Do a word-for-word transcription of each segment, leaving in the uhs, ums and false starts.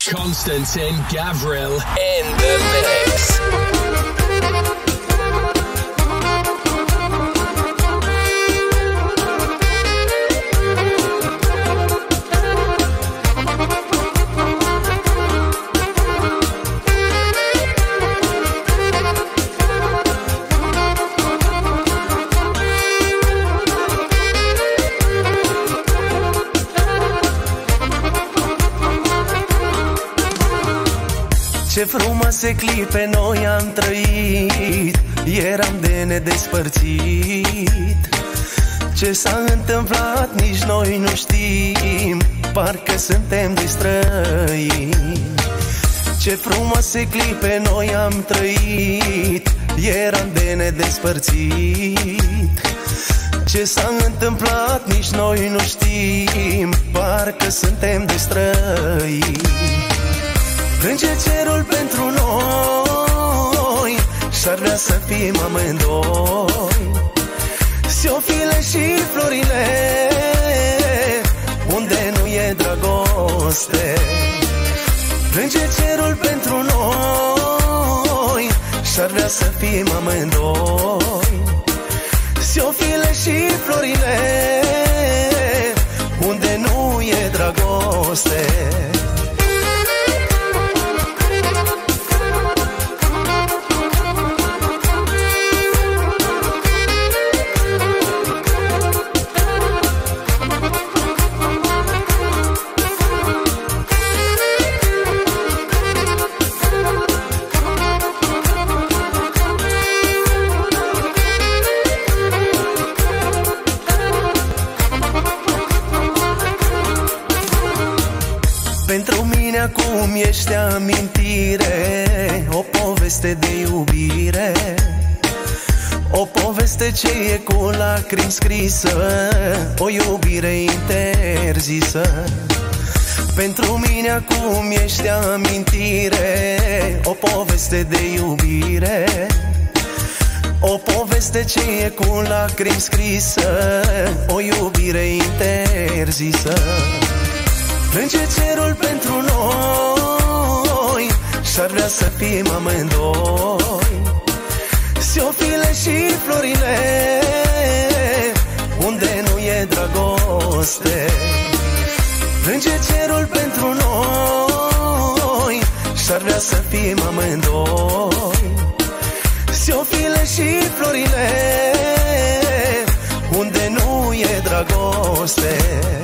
Constantin Gavril in the mix. Ce frumoase clipe noi am trăit, eram de nedespărțit. Ce s-a întâmplat nici noi nu știm, parcă suntem de străini. Ce frumoase clipe noi am trăit, eram de nedespărțit. Ce s-a întâmplat nici noi nu știm, parcă suntem de străini. Plânge cerul pentru noi și-ar vrea să fim amândoi, Siofile și florile, unde nu e dragoste. Plânge cerul pentru noi și-ar vrea să fim amândoi, Siofile și florile, unde nu e dragoste. Pentru mine acum ești amintire, o poveste de iubire, o poveste ce e cu lacrimi scrisă, o iubire interzisă. Pentru mine acum ești amintire, o poveste de iubire, o poveste ce e cu lacrimi scrisă, o iubire interzisă. Plânge cerul pentru noi și-ar vrea să fim amândoi, Siofile și florile, unde nu e dragoste. Plânge cerul pentru noi și-ar vrea să fim amândoi, Siofile și florile, unde nu e dragoste.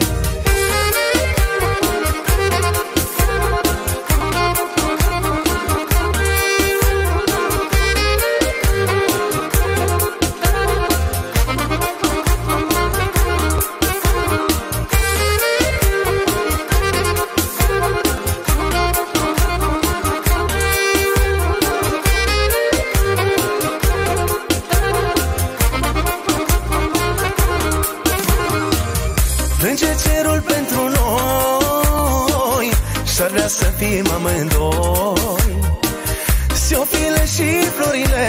Plânge cerul pentru noi și-ar vrea să fim amândoi, Siofile și florile,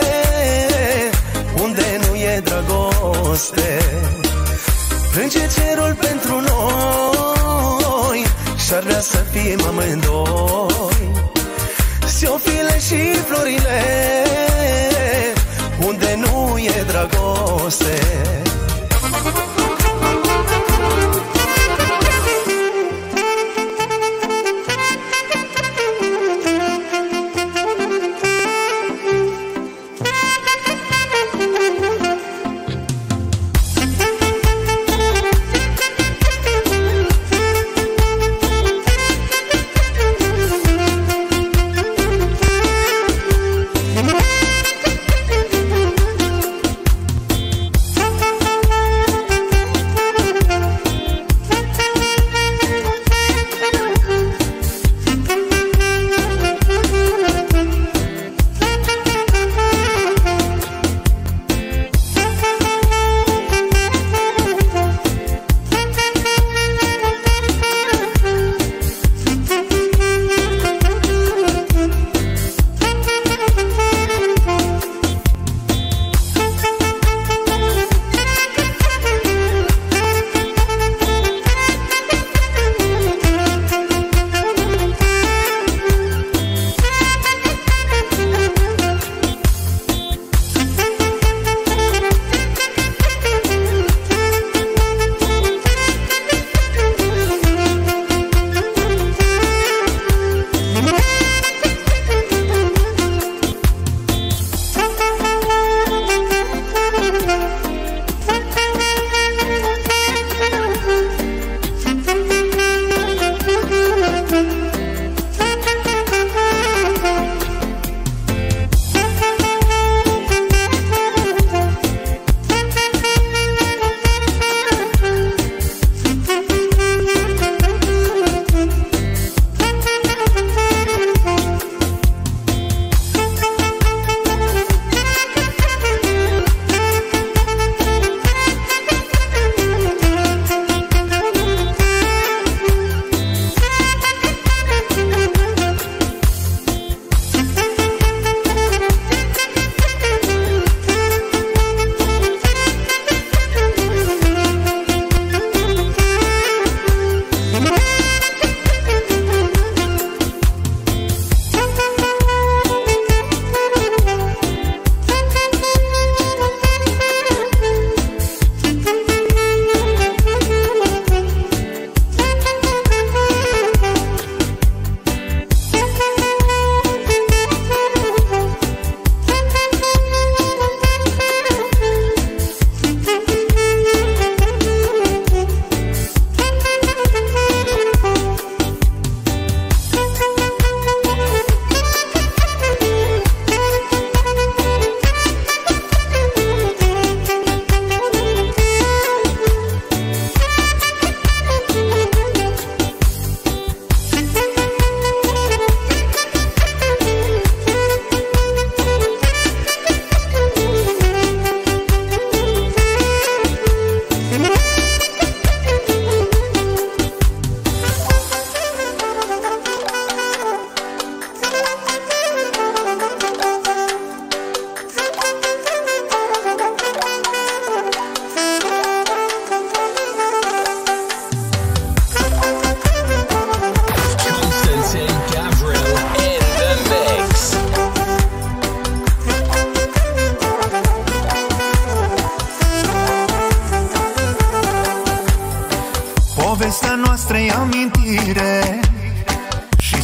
unde nu e dragoste. Plânge cerul pentru noi și-ar vrea să fim amândoi, Siofile și florile, unde nu e dragoste.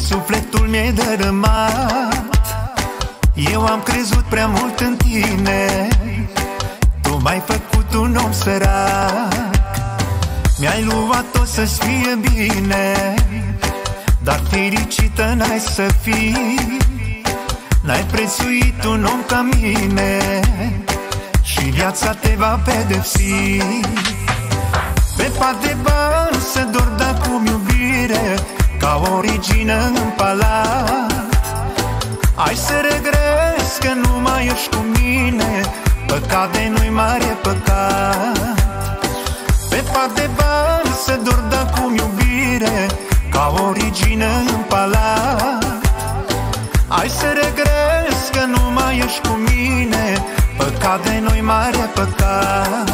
sufletul mi-ai dărâmat. Eu am crezut prea mult în tine, tu m-ai făcut un om sărac. Mi-ai luat tot să-ți fie bine, dar fericită n-ai să fii. N-ai prețuit un om ca mine și viața te va pedepsi. Pe pat de bani se dor, dar cu iubire, ca o regină în palat. Ai să regreți că nu mai ești cu mine, păcat de nu-i mare păcat. Pe pat de bani se dor, dar cu iubire, ca o regină în palat. Ai să regreți că nu mai ești cu mine, păcat de nu-i mare păcat.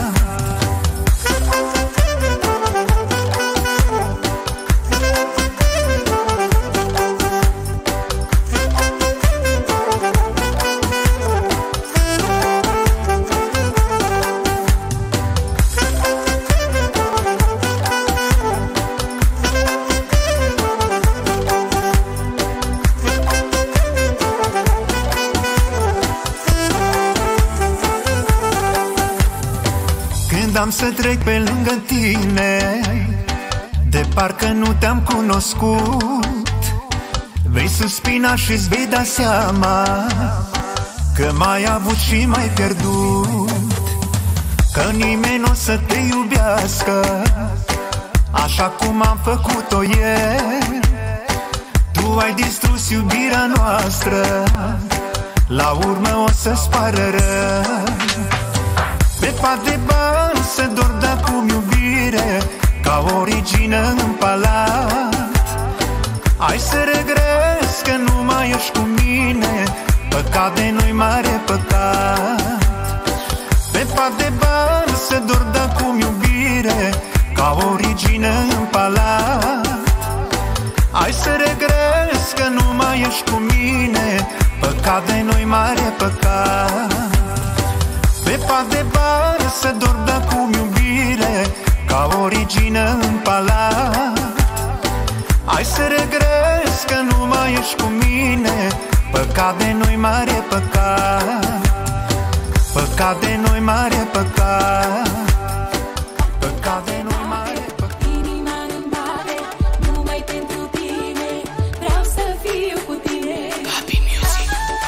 Am să trec pe lângă tine, de parcă nu te-am cunoscut. Vei suspina și-ți vei da seama că m-ai avut și m-ai pierdut. Că nimeni nu o să te iubească așa cum am făcut-o ieri. Tu ai distrus iubirea noastră, la urmă o să-ți pară rău. Pe pat de bani se dor, dar cu iubire, ca o regină în palat. Ai să regreți că nu mai ești cu mine, păcat de nu-i mare păcat. Pe pat de bani se dor, dar cu iubire, ca o regină în palat. Ai să regreți că nu mai ești cu mine, păcat de nu-i mare păcat. Pe pat de bani se dor, dar cu iubire, ca o regină în palat. Ai să regreți că nu mai ești cu mine, păcat de nu-i mare păcat. Păcat de nu-i mare păcat. Păcat de nu-i mare păcat. Inima îmi bate numai pentru tine, vreau să fiu cu tine. Papi Music.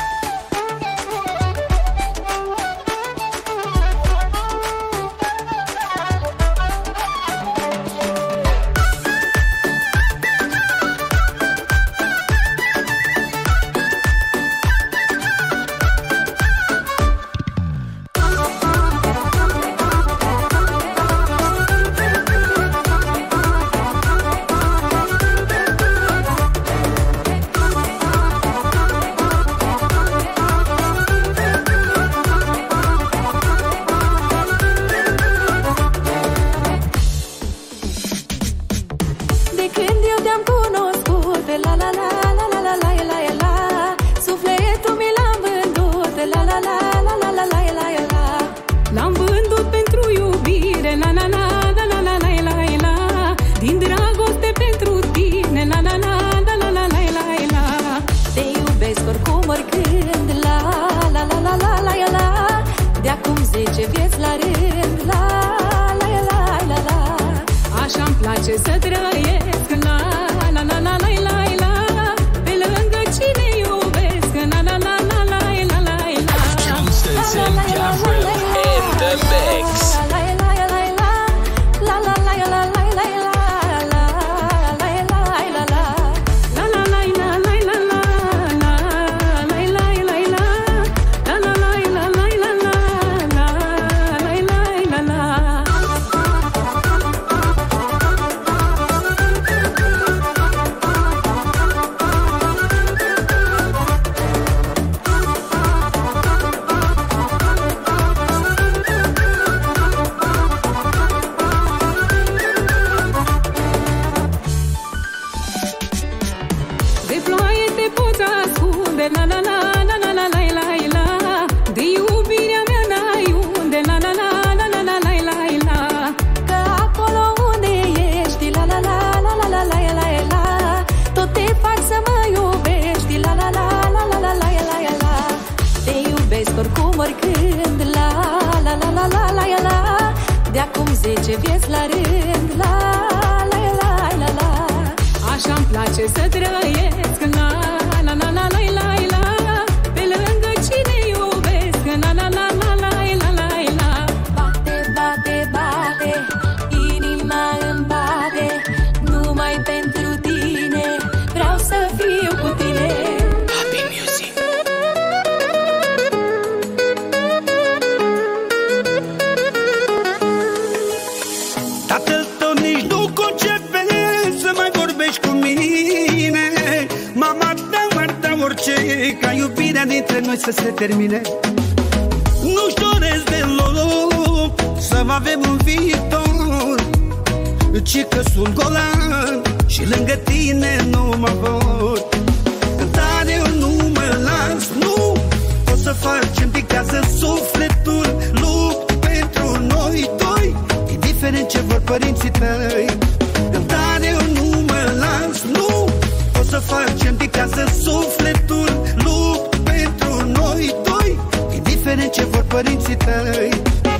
Să trăiesc, la la la la la la la, pe lângă cine iubesc, la la la la la la la la. Constance and Gavril in the mix. Să mă zece vieți la rând. La, la, la, la, la. Așa-mi place să trăiesc. La, la, la, la, la, la, la. Pe lângă cine iubesc. La, la, la, la, la, la, la, la. Bate, bate, bate, inima îmi bate. Numai pentru tine vreau să fiu cu tine. Happy Music. Tatăl tău nici nu concepe să mai vorbești cu mine. Mama ta ar da orice ca iubirea dintre noi să se termine. Nu-și doresc deloc să avem un viitor, ci că sunt golan și lângă tine nu mă văd. Dar eu nu mă las, nu o să facem din casă sufletul. Lupt pentru noi doi, indiferent ce vor părinții tăi. Dar eu nu mă las, nu o să facem din casă sufletul. Lupt pentru noi doi, indiferent ce vor părinții tăi.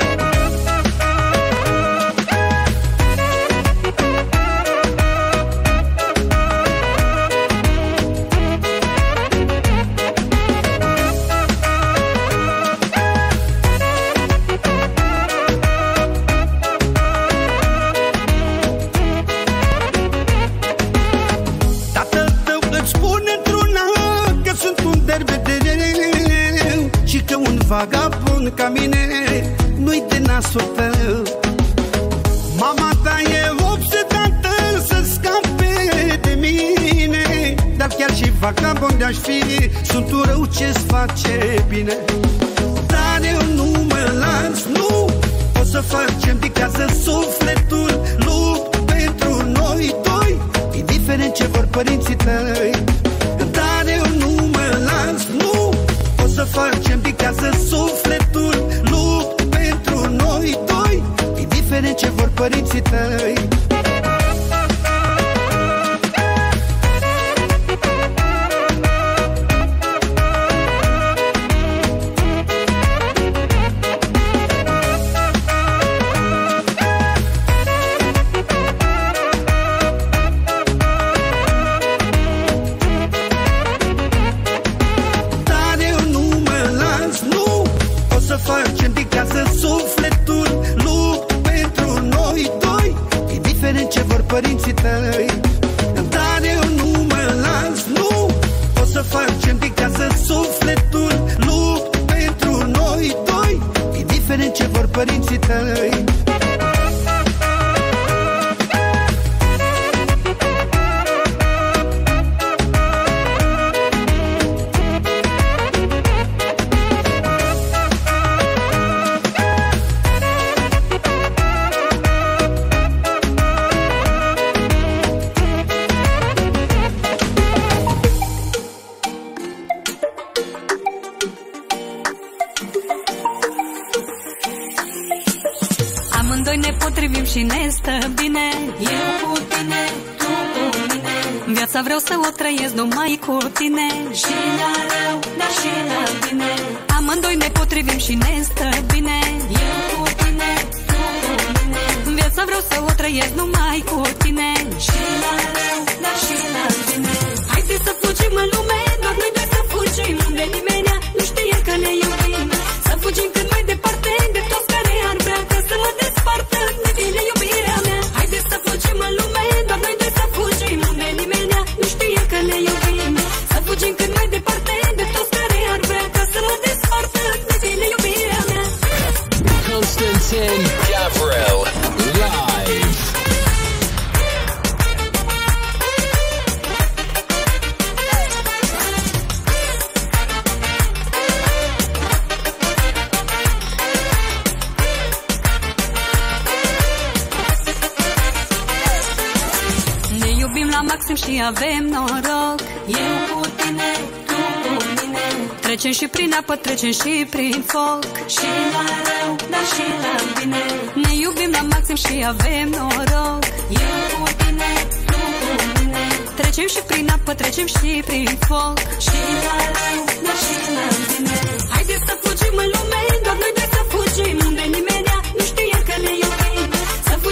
Vagabond ca mine nu-i de nasul tău. Mama ta e obsedată să scape de mine, dar chiar și vagabond de-aș fi, sunt un rău ce-ți face bine. Dar eu nu mă las, nu o să facem din casă sufletul. Lupt pentru noi doi, indiferent ce vor părinții tăi. Dar eu nu mă las, nu o să facem din casă sufletul. Lupt pentru noi doi, indiferent ce vor părinții tăi. Facem din casă sufletul. Lupt pentru noi doi, indiferent ce vor părinții tăi. Dar eu nu mă las, nu o să facem din casă sufletul. Lupt pentru noi doi, indiferent ce vor părinții tăi. Și ne stă bine, eu cu tine, tu cu mine. Viața vreau să o trăiesc numai cu tine, și la rău, dar și la bine. Amândoi ne potrivim și ne stă bine, eu cu tine, tu cu mine. Viața vreau să o trăiesc numai cu tine, și la rău, dar și la bine. Haide să fugim în lume, doar noi doi să fugim, unde nimeni nu știe că ne iubim. Să fugim cât mai departe de toți care ar vrea că să mă despartă de tine, iubirea mea. Haide să fugim în lume, doar noi doi să fugim, unde nimeni nu știe că ne iubim. Să fugim cât mai departe de toți care ar vrea că să mă despartă de tine, iubirea mea. Constantin Gavril live. Maxim și avem noroc, eu cu tine, tu cu mine. Trecem și prin apă, trecem și prin foc, și la rău, dar și la bine. Ne iubim la maxim și avem noroc, eu cu tine, tu cu mine. Trecem și prin apă, trecem și prin foc, și la rău, dar și la bine. Haide să fugim în lume, doar noi doi să fugim, unde nimeni nu știe că ne iubim. Să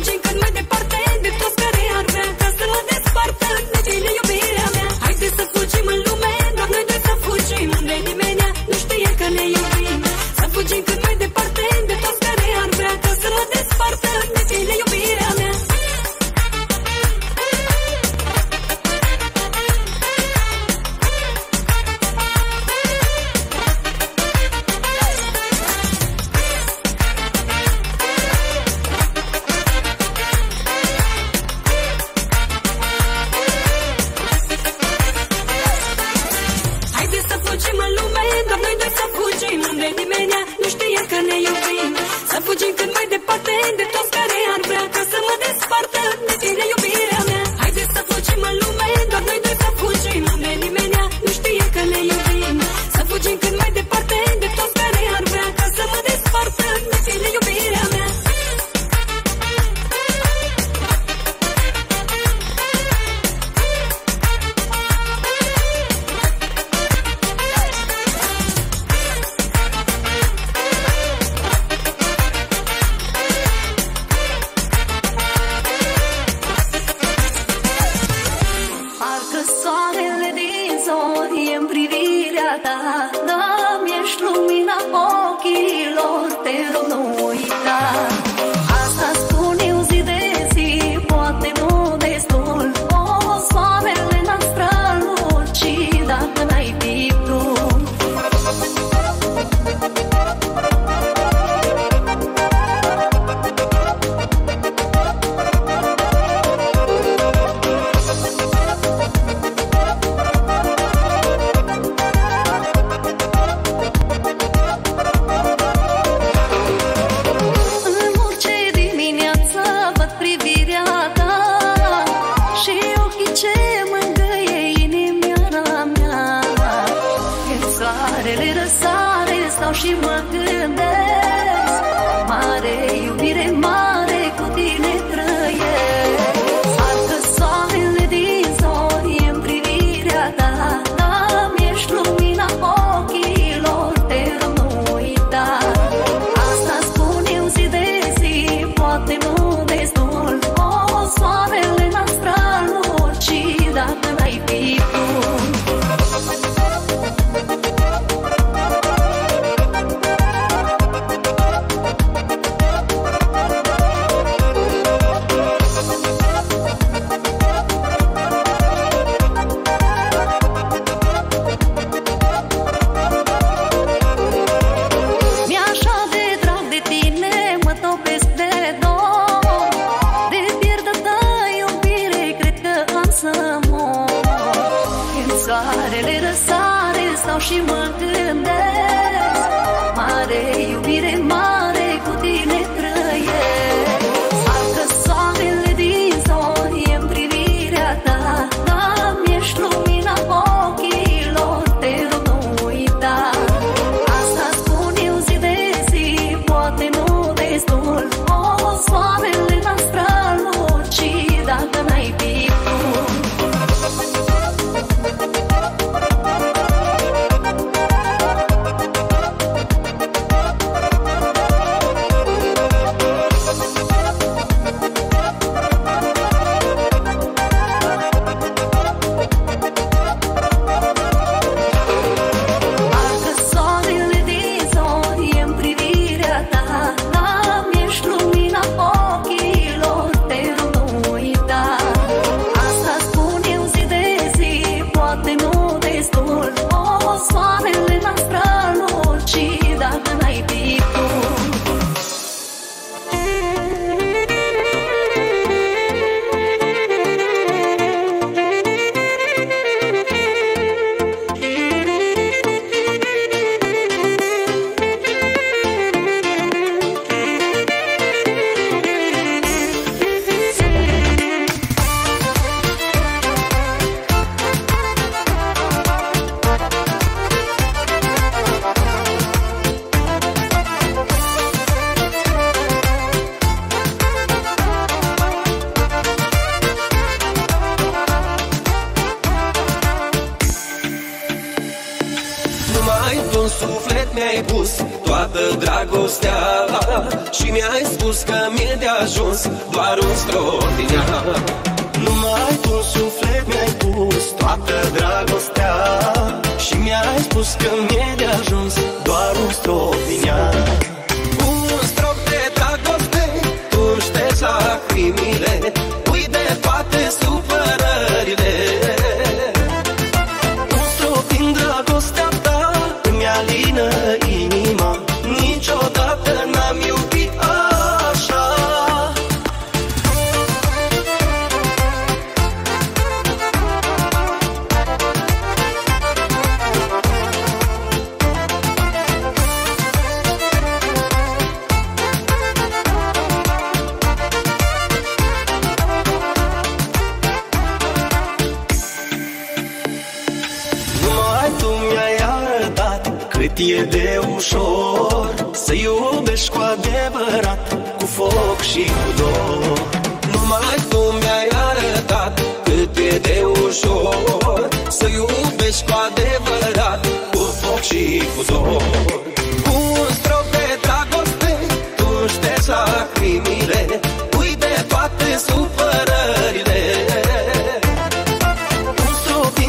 soarele din zori e-n privirea ta, da-mi ești lumina ochilor, te rog nu uita. Asta spun eu zi de zi, poate nu destul. O, soarele n-a strălucit dacă n-ai fi tu. Și mă gândesc, mare iubire, mare cu tine trăiesc. Parcă soarele din zori e-n privirea ta, da-mi ești lumina ochilor, te rog nu uita. Asta spun eu zi de zi, poate nu destul. O, soarele n-a strălucit dacă n-ai fi tu. Și mă gândesc, mare iubire, mare cu tine trăiesc. Parcă soarele din zori e-n privirea ta, da-mi ești lumina ochilor, te rog nu uita. Asta spun eu zi de zi, poate nu destul. O, soarele n-a strălucit dacă n-ai fi tu. Dragostea și mi-ai spus că mi-e de ajuns doar un strop din ea. Numai tu în suflet mi-ai pus toată dragostea și mi-ai spus că mi-e de ajuns doar un strop din ea. Un strop de dragoste, tu ștergi lacrimile, pui de toate supărările. Un strop din dragostea ta îmi alină inima, niciodată n-am iubit așa. Numai tu mi-ai arătat cât e de ușor să iubești cu adevărat, cu foc și cu dor. Numai tu mi-ai arătat cât e de ușor să iubești cu adevărat, cu foc și cu dor. Un strop de dragoste, tu ștergi lacrimile, pui de toate supărările. Un strop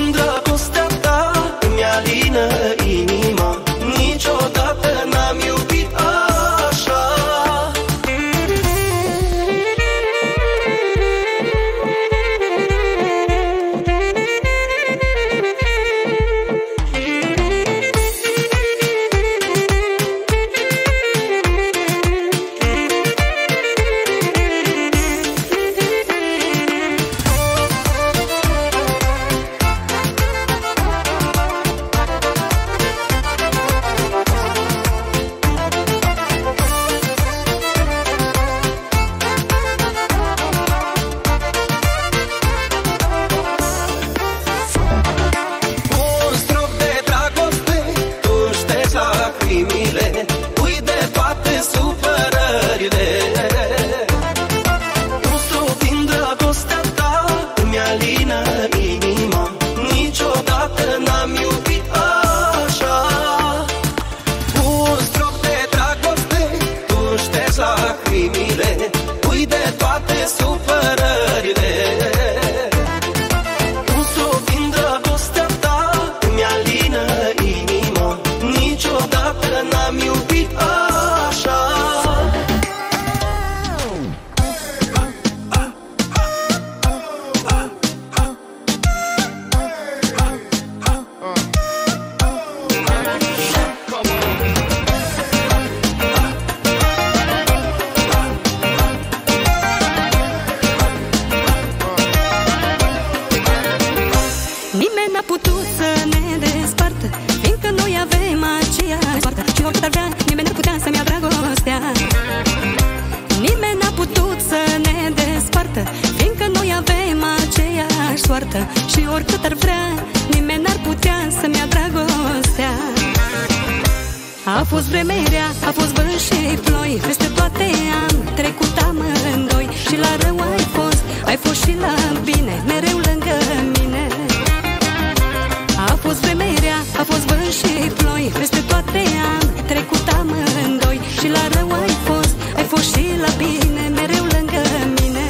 n-a putut să ne despartă, fiindcă noi avem aceeași soartă. Și oricât ar vrea, nimeni n-ar putea să-mi ia dragostea. Nimeni n-a putut să ne despartă, fiindcă noi avem aceeași soartă. Și oricât ar vrea, nimeni n-ar putea să-mi ia dragostea. A fost vreme rea, a fost vânt și ploi, peste toate am trecut amândoi. Și la rău ai fost, ai fost și la bine, mereu lângă mine. A fost vreme rea, a fost vânt și ploi, peste toate am trecut amândoi. Și la rău ai fost, ai fost și la bine, mereu lângă mine.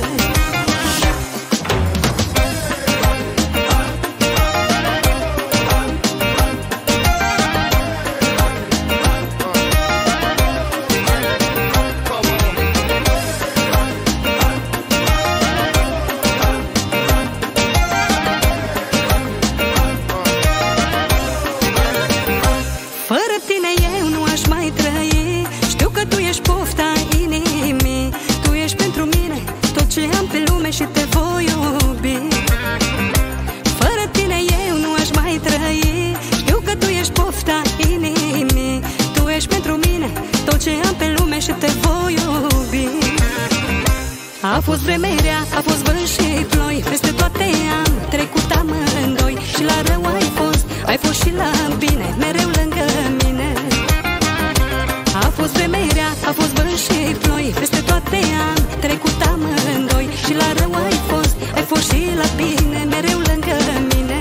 Fără tine eu nu aș mai trăi. Știu că tu ești pofta inimii, tu ești pentru mine tot ce am pe lume și te voi iubi. Fără tine eu nu aș mai trăi. Știu că tu ești pofta inimii, tu ești pentru mine tot ce am pe lume și te voi iubi. A fost vreme rea, a fost vânt și ploi, peste toate am trecut amândoi. Și la rău ai fost, ai fost și la bine, mereu lângă mine. A fost vreme rea, a fost vânt și ploi, peste toate am trecut amândoi. Și la rău ai fost, ai fost și la bine, mereu lângă mine.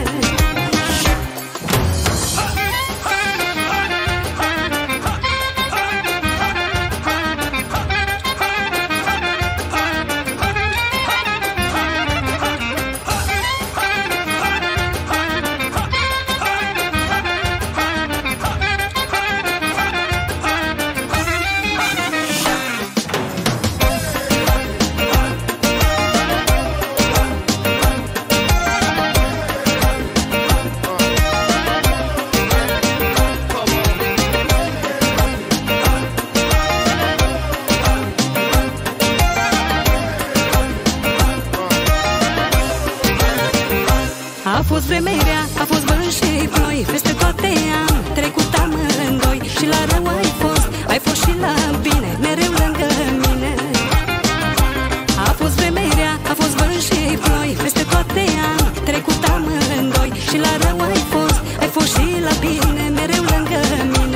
A fost vreme rea, a fost vânt și ploi, peste toate am trecut amândoi. Și la rău ai fost, ai fost și la bine, mereu lângă mine. A fost vreme rea, a fost vânt și ploi, peste toate am trecut amândoi. Și la rău ai fost, ai fost și la bine, mereu lângă mine.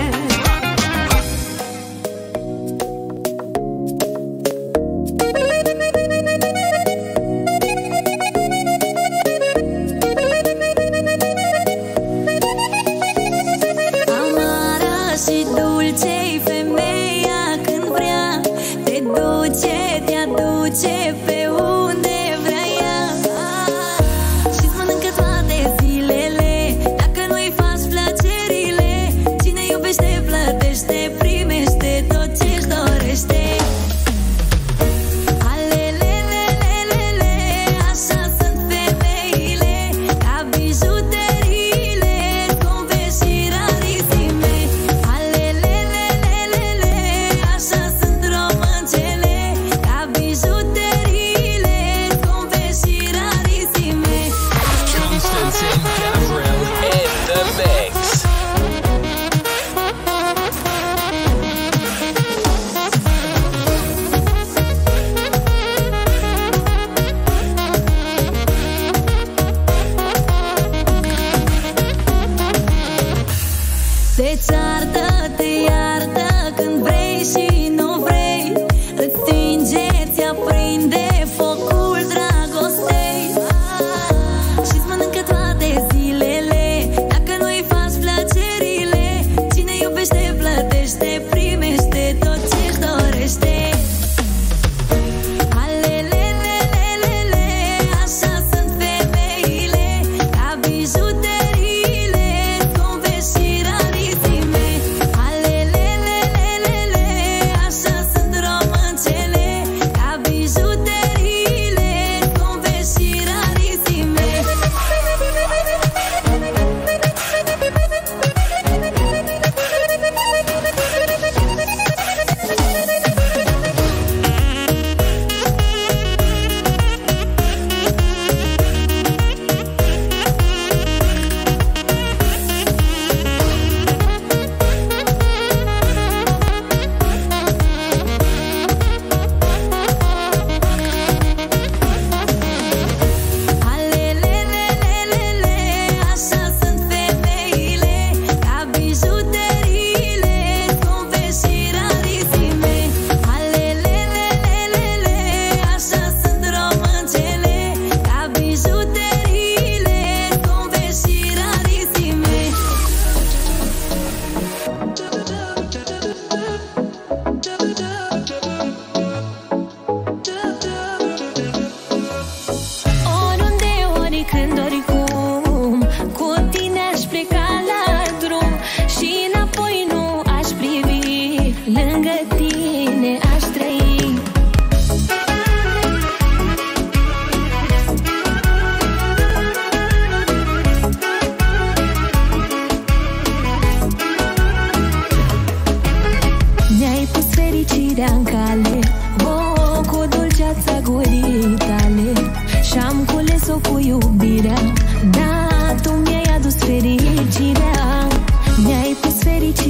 Te pe unde vrea ea și-ți mănâncă toate zilele. Dacă nu-i faci plăcerile, cine iubește plătește, primește tot ce-și dorește. Alelelelelele, așa sunt femeile, ca bijuteriile, scumpe și rarisime. Alelelelelele, așa sunt româncele, ca bijuteriile, scumpe și rarisime. Constantin Gavril in the mix. Te ceartă, te iartă când vrei și nu vrei, îți stinge, ți aprinde focul dragostei și-ți mănâncă toate zilele. Dacă nu-i faci plăcerile, cine iubește plătește, primește tot ce-și dorește. Alelelelelele, așa sunt femeile, ca bijuteriile, scumpe și rarisime.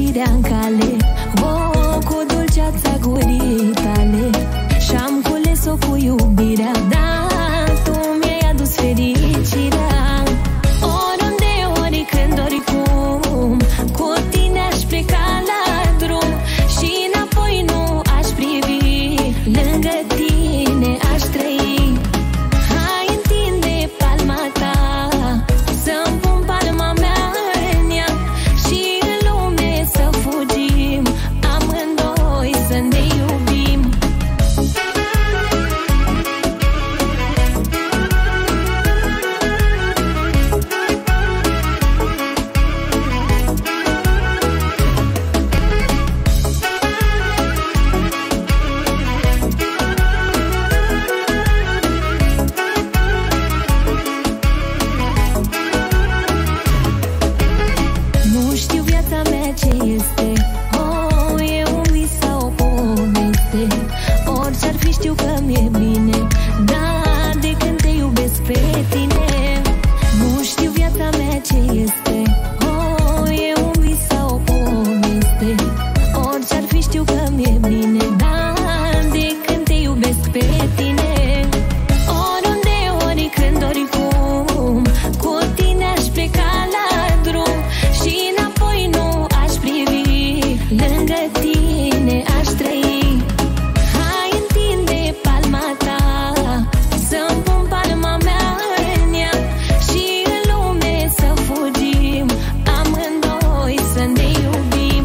iubirea-n cale, oh, cu dulceața gurii tale. Și-am cules-o cu iubirea, da, tu mi-ai adus fericirea. Oriunde, oricând, oricum, cu tine aș pleca la drum și înapoi nu aș privi, lângă tine aș trăi. Hai, întinde palma ta, să-mi pun palma mea în ea și în lume să fugim, amândoi să ne iubim. Nu știu viața mea ce este, oh, e un vis sau o poveste. Orice-ar fi știu că mi-e bine, da, de când te iubesc pe tine. Nu știu viața mea ce este, oh, e un vis sau o poveste. Orice-ar fi știu că mi-e bine, da, de când te iubesc pe tine. Oriunde, oricând, oricum, cu tine aș pleca la drum și înapoi nu aș privi, lângă tine aș trăi. Hai, întinde palma ta, să-mi pun palma mea în ea și în lume să fugim, amândoi să ne iubim.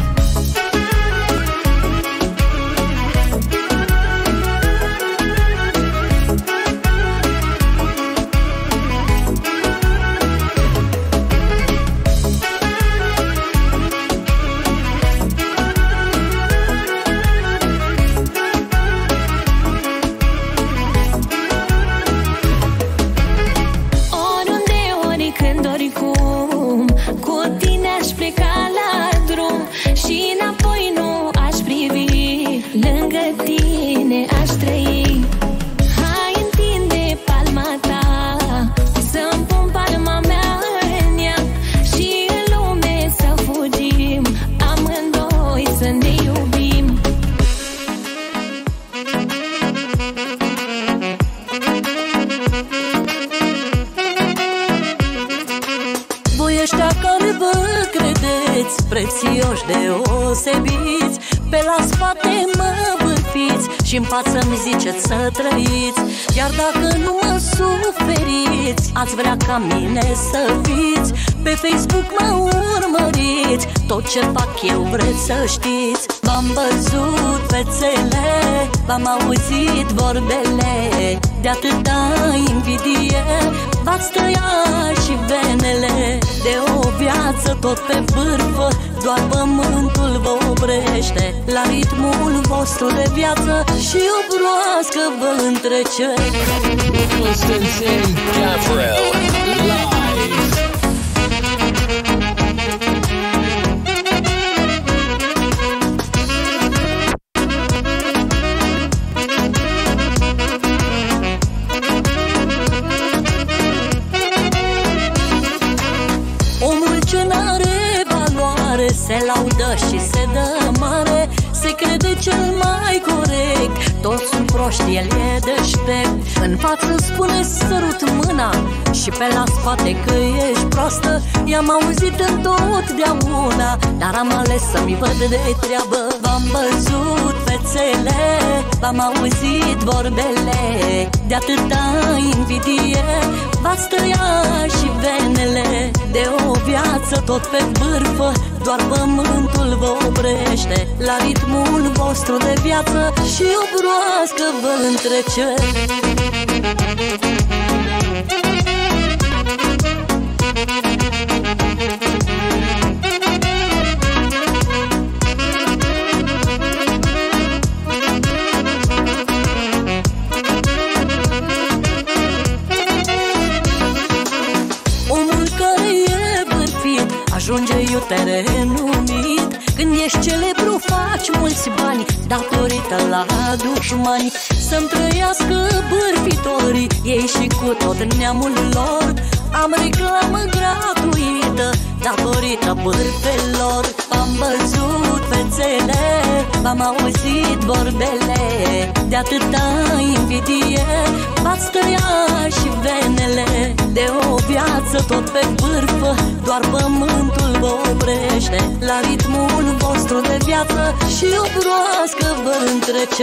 Oriunde, oricând, oricum, cu tine aș pleca la drum și înapoi nu aș privi, lângă tine aș trăi. Hai, întinde palma ta, să-mi pun palma mea în ea și în lume să fugim, amândoi să ne iubim. Voi ăștia care vă credeți prețioși deosebiți, pe la spate mă bârfiți și în față mi ziceți să trăiți. Iar dacă nu mă suferiți, ați vrea ca mine să fiți, pe Facebook mă urmăriți, tot ce fac eu vreți să știți. V-am văzut fețele, v-am auzit vorbele, de atâta invidie v-ați tăiat și venele. De o viață tot pe vârfă, doar pământul vă oprește la ritmul vostru de viață și o broască vă întrece. Constantin Gavril live. Omul ce n-are valoare se laudă și se dă mare, se crede cel mai corect, toți sunt proști, el e deștept. În față spune sărut mâna și pe la spate că ești proastă. I-am auzit întotdeauna, dar am ales să-mi văd de treabă. V-am văzut fețele, v-am auzit vorbele, de atâta invidie v-ați tăiat și venele. De o viață tot pe vârfă, doar pământul vă oprește la ritmul vostru de viață și o broască vă întrece. Omul care e bârfit ajunge iutere renumit. Când ești celebru faci mulți bani datorită la dușmani. Să-mi trăiască bârfitorii, ei și cu tot neamul lor. Am reclamă gratuită datorită bârfelor. am văzut fețele, v-am auzit vorbele, de atâta invidie v-ați tăiat și venele. De o viață tot pe vârf, doar pământul vă oprește la ritmul vostru de viață și o broască vă întrece.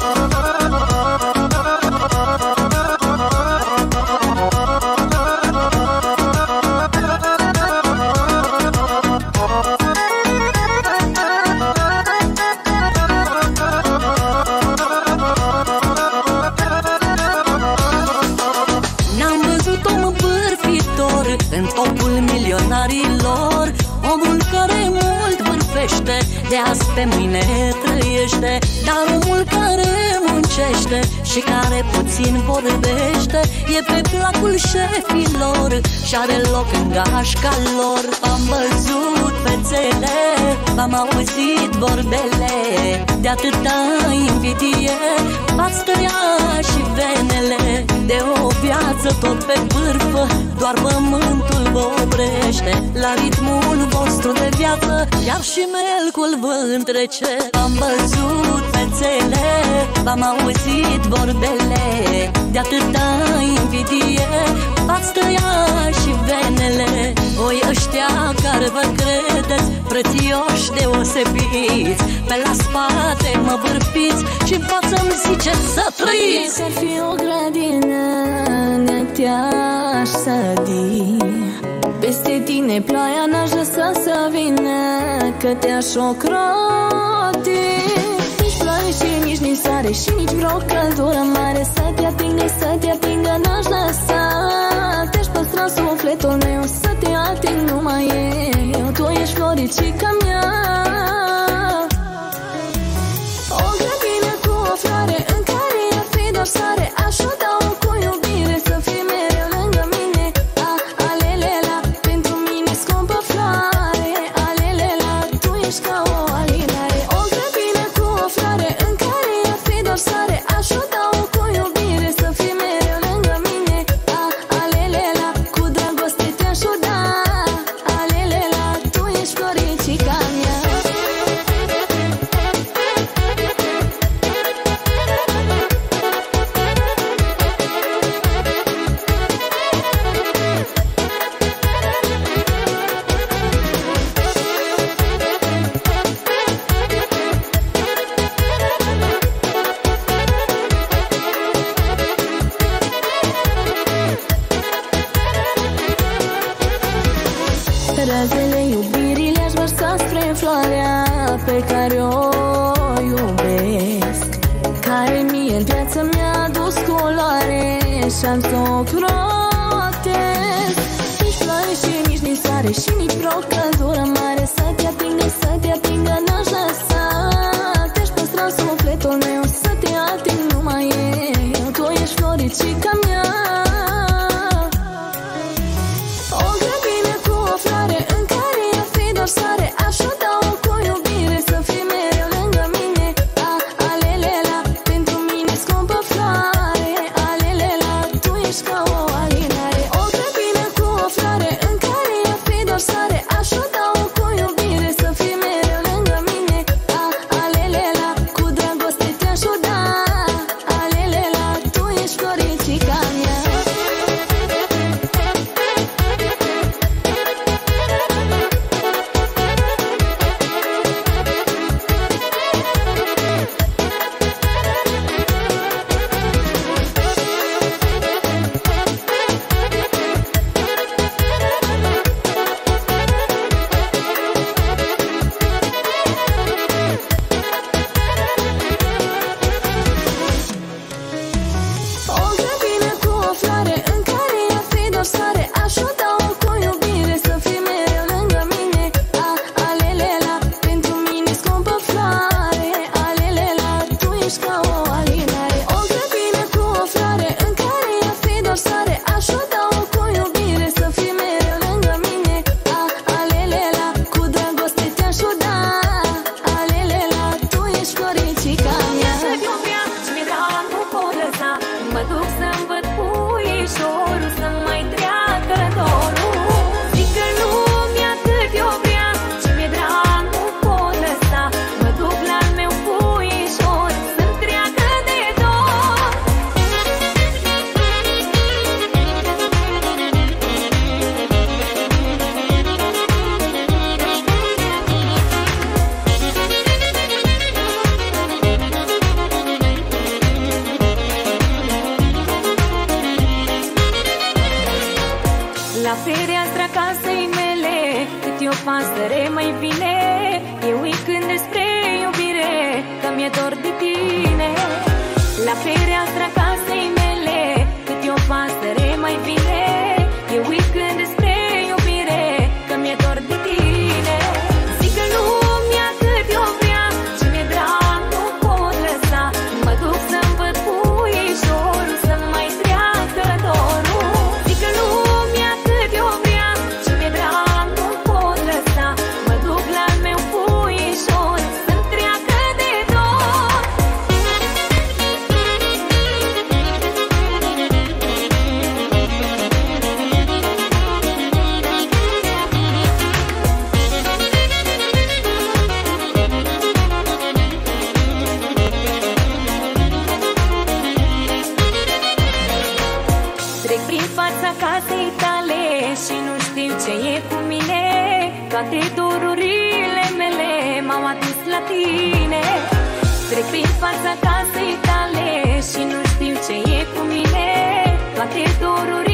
În topul milionarilor, omul care mult vârfește, de azi pe mâine trăiește. Dar omul care muncește și care puțin vorbește e pe placul șefilor și are loc în gașca lor. Am văzut fețele, v-am auzit vorbele, de atâta invidie v-ați tăiat și venele. De o viață tot pe vârf, doar pământul vă oprește la ritmul vostru de viață, iar și melcul vă întrece. Am văzut fețele, v-am auzit vorbele, de atâta invidie v-ați tăiat și venele. Voi ăștia care vă credeți frățioși deosebiți, pe la spate mă vârfiți și în față-mi ziceți să trăiți. Să fi o grădină, ne te-aș sădi, peste tine ploaia n-aș lăsa să vină, că te-aș ocroti. Nici ploaie și nici nisare și nici vreo căldură mare să te atingă, să te atingă n-aș lăsa. Te-aș păstra sufletul meu, să te ating numai eu, tu ești floricica mea. O grădină cu o floare în care e fi doar sare, aș o dau cu iubire să fii mereu lângă mine. A, alelela, pentru mine scumpă floare, alelela, tu ești ca o alinare. O grădină cu o floare în care e fi doar sare, aș o dau cu iubire să fii mereu lângă mine. A, alelela, cu dragoste te-aș o da, alelela, tu ești floricica mea. Razele iubirii le-aș vărsa spre floarea pe care o iubesc, care mie în viața mi-a adus culoare și-am să o protez. Nici floare și nici nisare și nici vreo căldură mare să te atingă, să te atingă n-aș lăsa. Te-aș păstra sufletul meu, să te ating numai eu, tu ești floricica mea. O grădină cu o floare în care e fi doar sare, aș o dau cu iubire să fii mereu lângă mine. A, alelela, pentru mine scumpă floare, alelela, tu ești ca o alinare. O grădină cu o floare în care e fi doar sare, aș o dau e o pasăre mai bine. Eu uit când despre iubire, că mi-e dor de tine. La fereastra casei mele, cât e o pasăre mai bine. Eu uit când despre iubire, că mi-e dor de tine. Zic că lumea cât eu vrea, ce mi-e drag nu pot lăsa. Mă duc să-mi văd puișorul, să-mi mai treacă dorul. Zic că lumea cât eu vrea, ce mi-e drag nu pot lăsa. Mă duc la-l meu puișor, să-mi treacă de dor. Trec prin fața casei tale și nu știu ce e cu mine. Toate dorurile mele m-au adus la tine. Trec prin fața casei tale și nu știu ce e cu mine. Toate dorurile